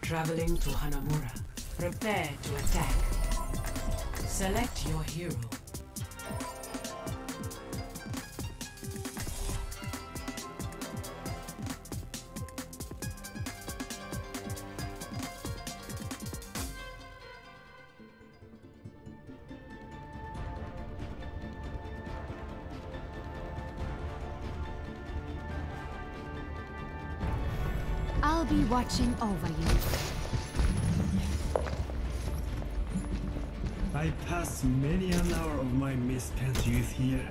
Traveling to Hanamura. Prepare to attack. Select your hero. I'll be watching over you. I passed many an hour of my misspent youth here.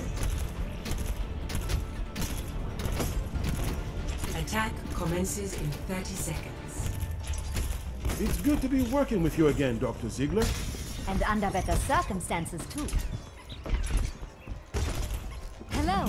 Attack commences in 30 seconds. It's good to be working with you again, Dr. Ziegler. And under better circumstances, too. Hello.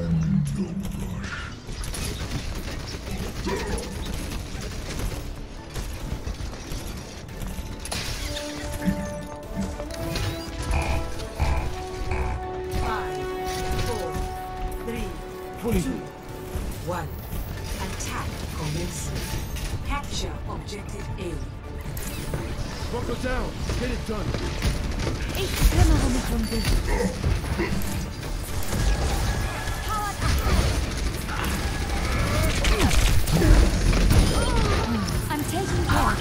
One. Attack commencing. Capture objective A. Buckle down. Get it done. Ich kümmere mich um dich. Powered up. I'm taking care.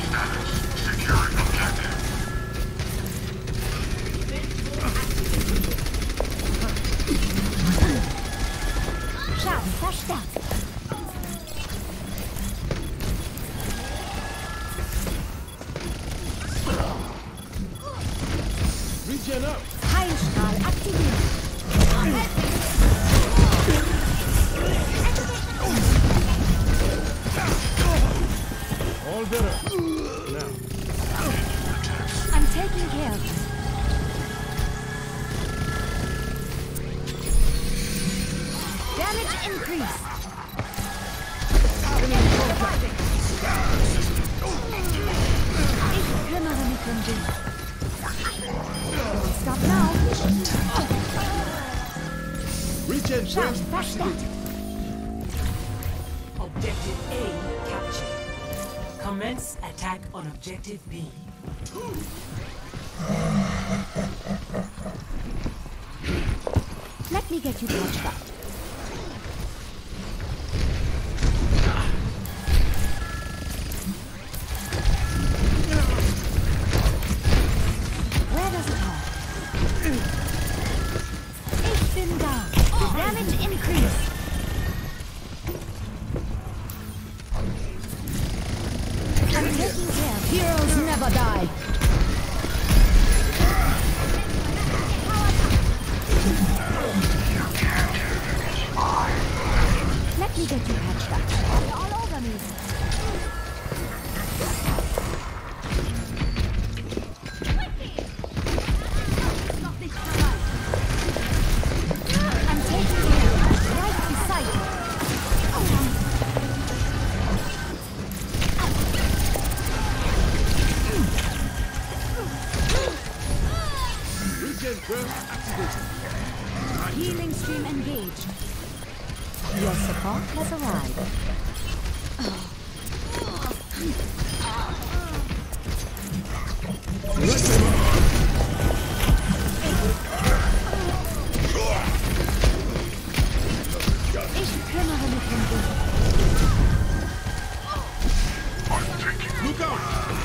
Schaden verstärkt. Regen up. Heilstrahl aktiviert. All better. Now. I'm taking care of you. Damage increase. Ich kümmere mich um dich. Stop now. Regen Schaden burst verstärkt. Objective A captured. Commence attack on objective B. Let me get you patched up. Where does it hurt? Ich bin da. Damage increase. I'm taking care. Heroes never die. Let me get you patched up. They're all over me. I'm taking care of you. Right beside you. Regen burst activated. Healing stream engaged. Your support has arrived. Ich kümmere mich um dich. Look out!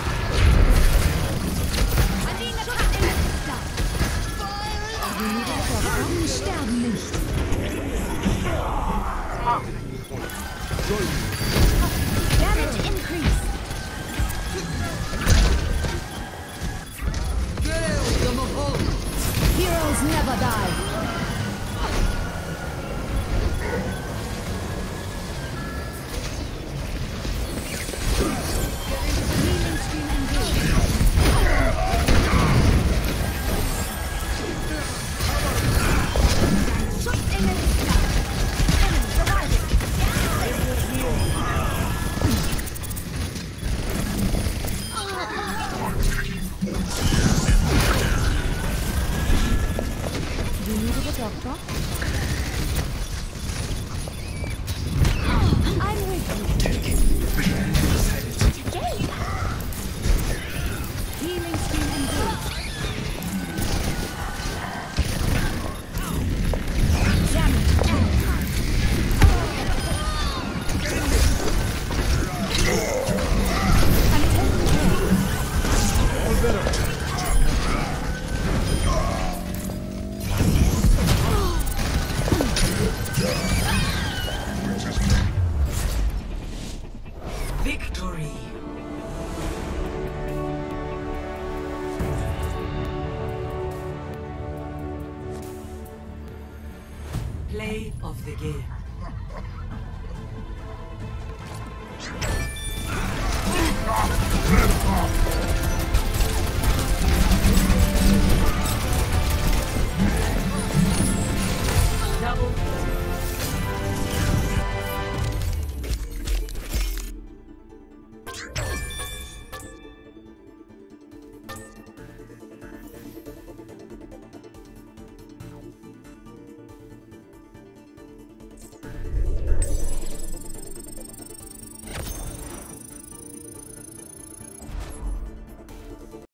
Die sterben nicht. Damage increase. Heroes never die. Healing stream engaged. Schutzengel ist da. Enemy surviving. You need Victory. Play of the game. Double